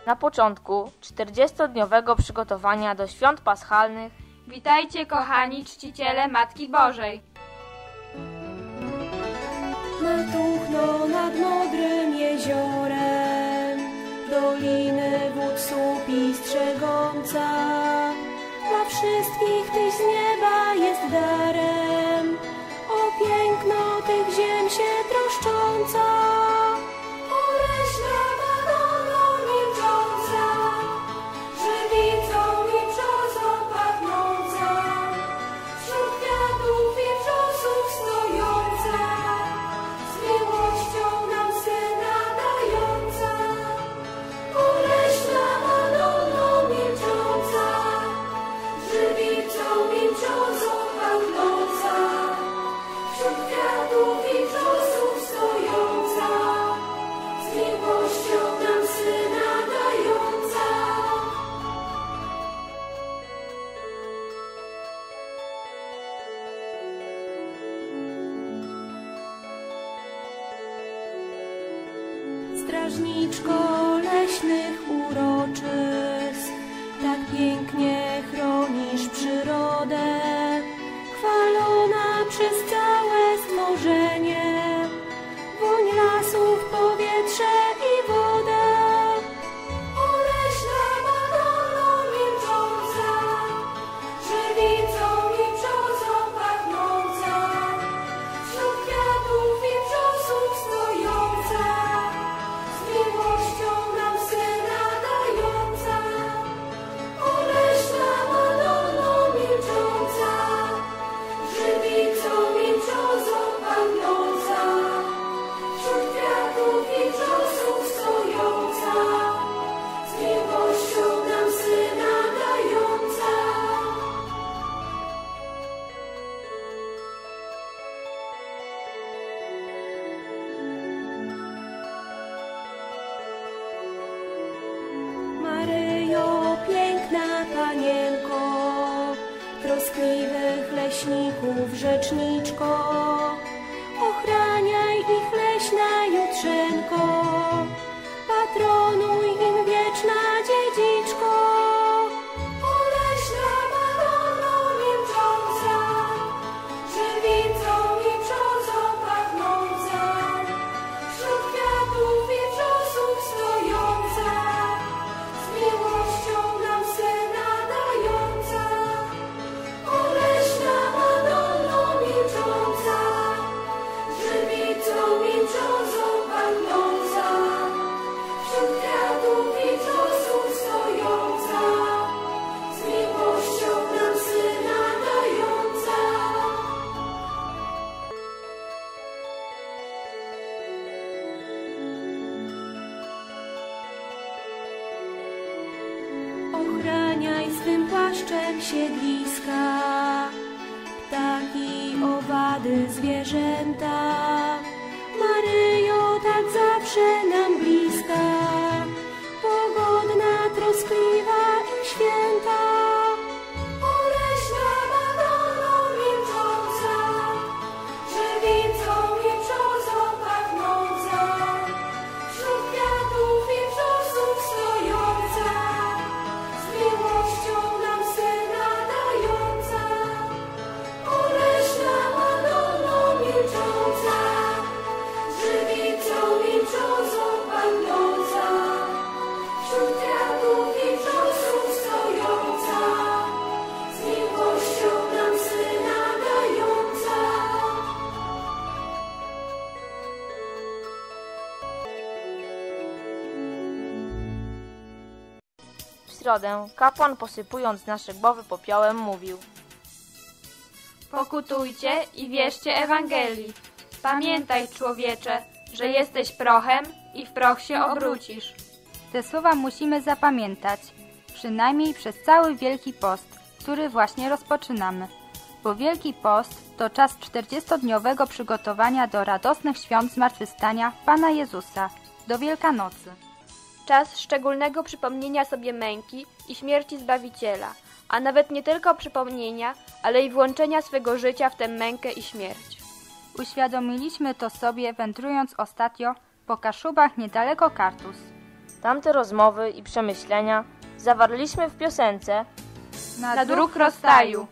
Na początku 40-dniowego przygotowania do świąt paschalnych witajcie, kochani czciciele Matki Bożej. Matuchno nad modrym jeziorem, doliny wód słupi strzegąca, dla wszystkich tyś z nieba jest darem, o piękno tych ziem się troszcząca. O leśna Madono milcząca, żywicą i brzozą pachnąca, wśród kwiatów i wrzosów stojąca, z miłością nam Syna dająca. O leśna Madono milcząca, żywicą i brzozą pachnąca, wśród kwiatów i wrzosów stojąca, z miłością nam Syna dająca. Strażniczko leśnych uroczysk, tak pięknie chronisz przyrodę, chwalona przez całe stworzenie, woń lasów, powietrze i wodę. O leśna Madono milcząca, żywicą i brzozą pachnąca, wśród kwiatów i wrzosów stojąca, z miłością nam Syna dająca. O leśna Madono milcząca, żywicą i brzozą pachnąca, wśród kwiatów i wrzosów stojąca, z miłością nam Syna dająca. Maryjo, piękna Panienko, troskliwych leśników rzeczniczko, ochraniaj ich leśna jutrzenko, patronuj im wieczna dziedziczko. O leśna Madono milcząca, żywicą i brzozą pachnąca, wśród kwiatów i wrzosów stojąca, z miłością nam Syna dająca. O leśna Madono milcząca, żywicą i brzozą pachnąca, wśród kwiatów i wrzosów stojąca, z miłością nam Syna dająca. Ochraniaj swym płaszczem siedliska, ptaki, owady, zwierzęta. Maryjo, tak zawsze nam bliska, pogodna, troskliwa i święta. O leśna Madono milcząca, żywicą i brzozą pachnąca, wśród kwiatów i wrzosów stojąca, z miłością nam Syna dająca. O leśna Madono milcząca, żywicą i brzozą pachnąca, wśród kwiatów i wrzosów stojąca, z miłością nam Syna dająca. w środę kapłan, posypując nasze głowy popiołem, mówił: Pokutujcie i wierzcie Ewangelii. Pamiętaj, człowiecze, że jesteś prochem i w proch się obrócisz. Te słowa musimy zapamiętać, przynajmniej przez cały Wielki Post, który właśnie rozpoczynamy. Bo Wielki Post to czas 40-dniowego przygotowania do radosnych świąt zmartwychwstania Pana Jezusa, do Wielkanocy. Czas szczególnego przypomnienia sobie męki i śmierci Zbawiciela, a nawet nie tylko przypomnienia, ale i włączenia swego życia w tę mękę i śmierć. Uświadomiliśmy to sobie, wędrując ostatnio po Kaszubach niedaleko Kartus. Tamte rozmowy i przemyślenia zawarliśmy w piosence Na dróg rozstaju.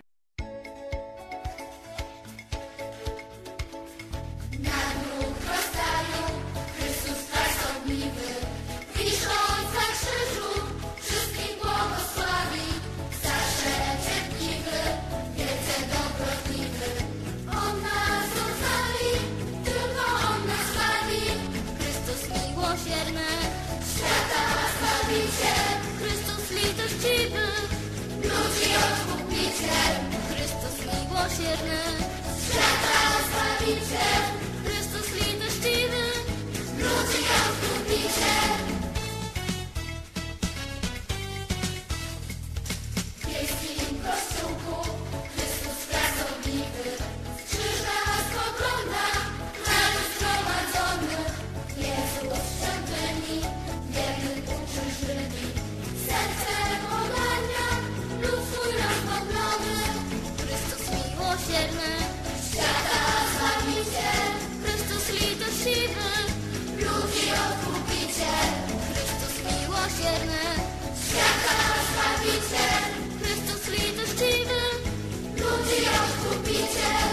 Wisząc na krzyżu, wszystkich błogosławi, zawsze cierpliwy, wielce dobrotliwy. On nas ocali, tylko On nas bawi. Chrystus miłosierny, świata Zbawiciel. Chrystus litościwy, ludzi odkupiciel. Chrystus miłosierny, świata Zbawiciel. Chrystus litościwy, ludzi odkupiciel. W wielkim kościółku Chrystus pracowniczy, z krzyża spogląda na lud zgromadzony. Jezus w świątyni, wiernych uczy Żydzi, sercem ogarnia lud swój rozbomblony. Chrystus miłosierny, świata Zbawiciel. Chrystus litościwy, ludzi odkupiciel. Chrystus miłosierny, świata Zbawiciel. Chrystus litościwy, ludzi odkupiciel.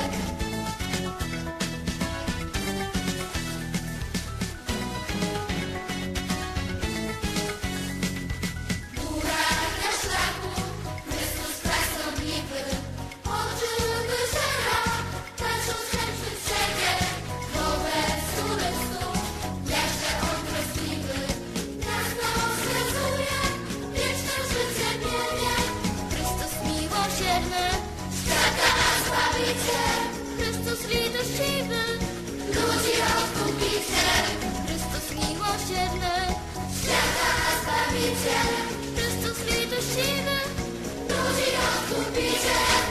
Burak na szlaku, Chrystus pracowniczy, oczy wyżera, patrzą chętny w siebie, wobec turystów, jakże On troskliwy, nas rozwiązuje, wieczne życie w niebie. Chrystus miłosierny, świata Zbawiciel. Chrystus litościwy, ludzi odkupiciel. Chrystus miłosierny, świata Zbawiciel. Chrystus litościwy, ludzi odkupiciel.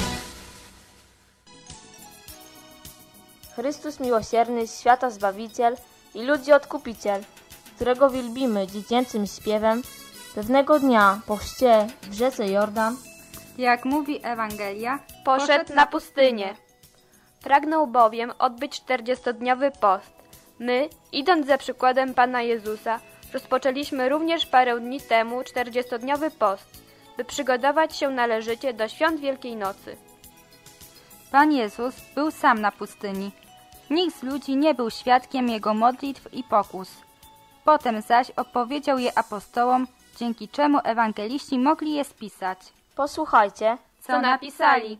Chrystus miłosierny, świata Zbawiciel i ludzi odkupiciel, którego wielbimy dziecięcym śpiewem, pewnego dnia po chrzcie w rzece Jordan Jak mówi Ewangelia, Poszedł na pustynię. Pragnął bowiem odbyć 40-dniowy post. My, idąc za przykładem Pana Jezusa, rozpoczęliśmy również parę dni temu 40-dniowy post, by przygotować się należycie do świąt Wielkiej Nocy. Pan Jezus był sam na pustyni. Nikt z ludzi nie był świadkiem Jego modlitw i pokus. Potem zaś opowiedział je apostołom, dzięki czemu ewangeliści mogli je spisać. Posłuchajcie, Co napisali?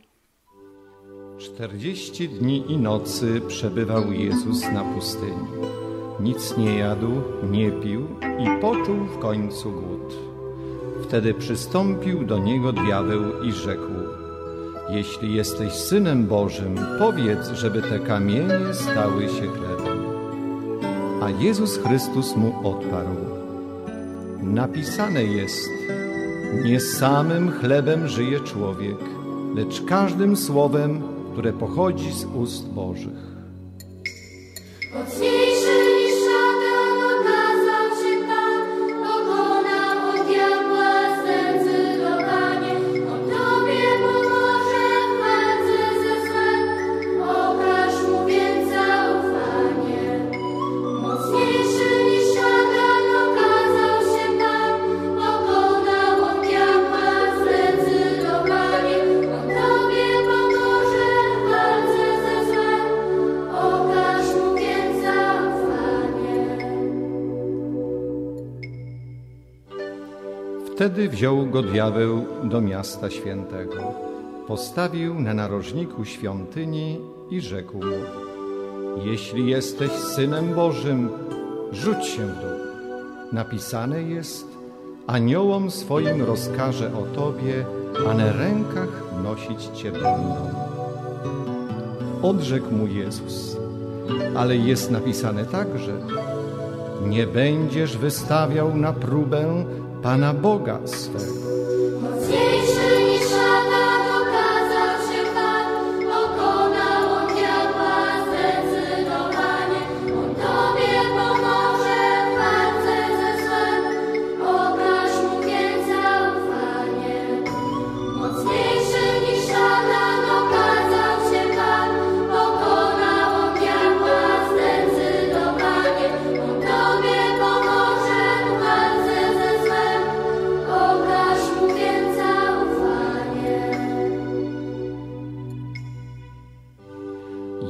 40 dni i nocy przebywał Jezus na pustyni. Nic nie jadł, nie pił i poczuł w końcu głód. Wtedy przystąpił do Niego diabeł i rzekł: Jeśli jesteś Synem Bożym, powiedz, żeby te kamienie stały się chlebem. A Jezus Chrystus mu odparł: Napisane jest: Nie samym chlebem żyje człowiek, lecz każdym słowem, które pochodzi z ust Bożych. Mocniejszy niż szatan okazał się Pan, pokonał on diabła, zdecydowanie. On Tobie pomoże w walce ze złem, okaż Mu więc zaufanie. Mocniejszy niż szatan okazał się Pan, pokonał on diabła, zdecydowanie. On Tobie pomoże w walce ze złem, okaż Mu więc zaufanie. Wtedy wziął go diabeł do miasta świętego, postawił na narożniku świątyni i rzekł mu: Jeśli jesteś Synem Bożym, rzuć się w dół. Napisane jest: Aniołom swoim rozkaże o Tobie, a na rękach nosić Cię będą. Odrzekł mu Jezus: Ale jest napisane także: Nie będziesz wystawiał na próbę Pana Boga swego. Mocniejszy niż szatan okazał się Pan, pokonał on diabła, zdecydowanie. On Tobie pomoże w walce ze złem, okaż Mu więc zaufanie. Mocniejszy niż szatan okazał się Pan, pokonał on diabła, zdecydowanie. On Tobie pomoże w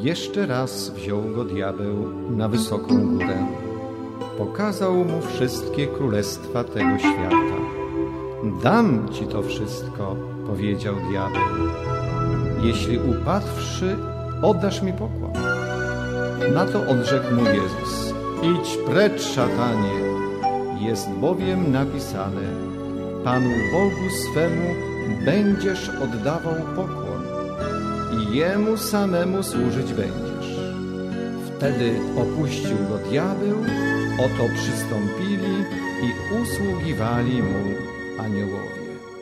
jeszcze raz wziął go diabeł na wysoką górę. Pokazał mu wszystkie królestwa tego świata. Dam ci to wszystko, powiedział diabeł, jeśli upadłszy, oddasz mi pokłon. Na to odrzekł mu Jezus: idź precz, szatanie, jest bowiem napisane: Panu Bogu swemu będziesz oddawał pokłon i Jemu samemu służyć będziesz. Wtedy opuścił go diabeł, oto przystąpili i usługiwali mu aniołowie.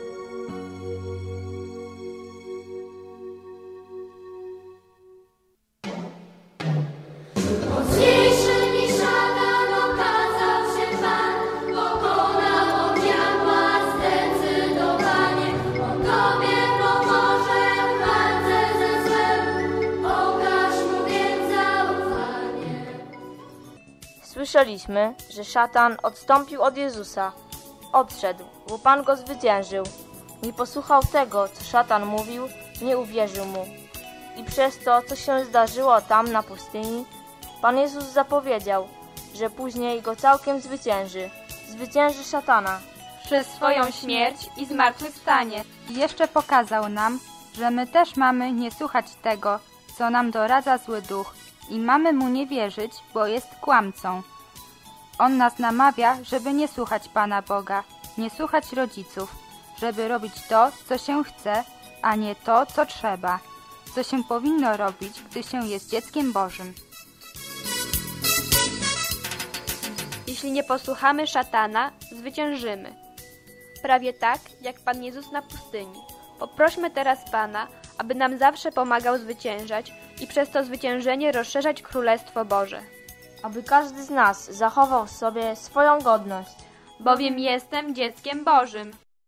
Mocniejszy niż szatan okazał się Pan, pokonał on diabła zdecydowanie. On Tobie pomoże w walce ze złem, okaż mu więc zaufanie. Słyszeliśmy, że szatan odstąpił od Jezusa. Odszedł, bo Pan go zwyciężył. Nie posłuchał tego, co szatan mówił, nie uwierzył mu. I przez to, co się zdarzyło tam na pustyni, Pan Jezus zapowiedział, że później go całkiem zwycięży. Zwycięży szatana. Przez swoją śmierć i zmartwychwstanie. I jeszcze pokazał nam, że my też mamy nie słuchać tego, co nam doradza zły duch i mamy mu nie wierzyć, bo jest kłamcą. On nas namawia, żeby nie słuchać Pana Boga, nie słuchać rodziców, żeby robić to, co się chce, a nie to, co trzeba, co się powinno robić, gdy się jest dzieckiem Bożym. Jeśli nie posłuchamy szatana, zwyciężymy. Prawie tak, jak Pan Jezus na pustyni. Poprośmy teraz Pana, aby nam zawsze pomagał zwyciężać i przez to zwyciężenie rozszerzać Królestwo Boże. Aby każdy z nas zachował w sobie swoją godność. Bowiem jestem dzieckiem Bożym.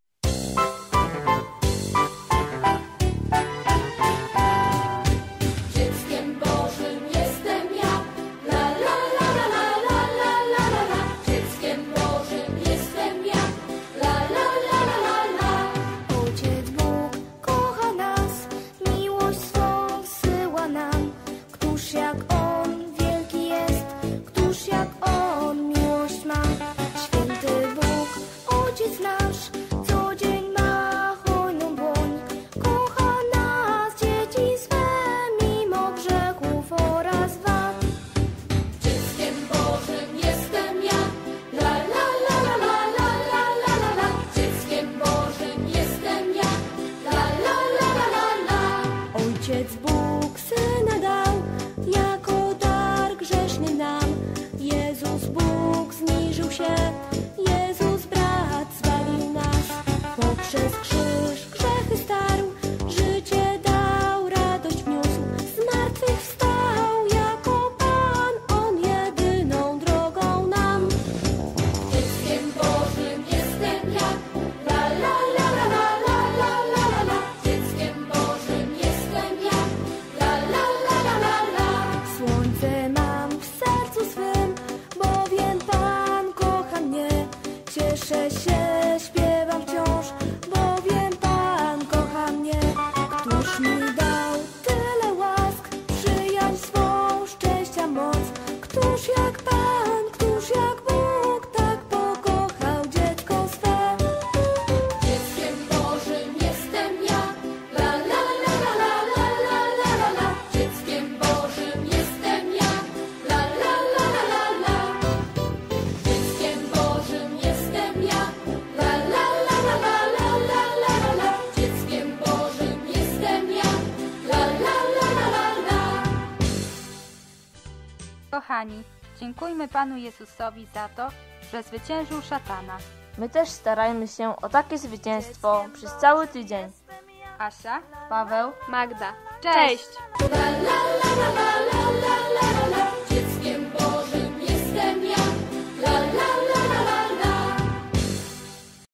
Dzieckiem Bożym jestem ja, la la la la la la la la la. Dzieckiem Bożym jestem ja, la la la la la la. Ojciec Bóg kocha nas, miłość swą zsyła nam. Któż jak On wielki jest, któż jak On miłość ma. Święty Bóg, Ojciec nasz, co dzień ma hojną dłoń. Kocha nas, dzieci swe, mimo grzechów oraz wad. Dzieckiem Bożym jestem ja, la la la la la la la la la la. Dzieckiem Bożym jestem ja, la la la la la la. Ojciec Bóg Syna dał, jako dar grzeszny nam. Jezus Bóg zniżył się, Jezus brat zbawił nas. Poprzez krzyż grzechy starł, życie dał, radość wniósł. Zmartwychwstał jako Pan, On jedyną drogą nam. Dzieckiem Bożym jestem ja, la la la la la la la la la la. Dzieckiem Bożym jestem ja, la la la la la la. Słońce mam w sercu swym, bowiem Pan kocha mnie. Cieszę się, śpiewam wciąż, bowiem Pan kocha mnie. Któż mi dał tyle łask, przyjaźń swą, szczęścia moc. Któż jak Pan, któż jak Bóg, tak pokochał dziecko swe. Dzieckiem Bożym jestem ja, la la la la la la la la la la. Dzieckiem Bożym jestem ja, la la la la la la. Dzieckiem Bożym jestem ja, la la la la la la la la la. Dzieckiem Bożym jestem ja, la la la la la la. Kochani, dziękujmy Panu Jezusowi za to, że zwyciężył szatana. My też starajmy się o takie zwycięstwo przez cały tydzień. Asia, Paweł, Magda. Cześć! La la la la la la.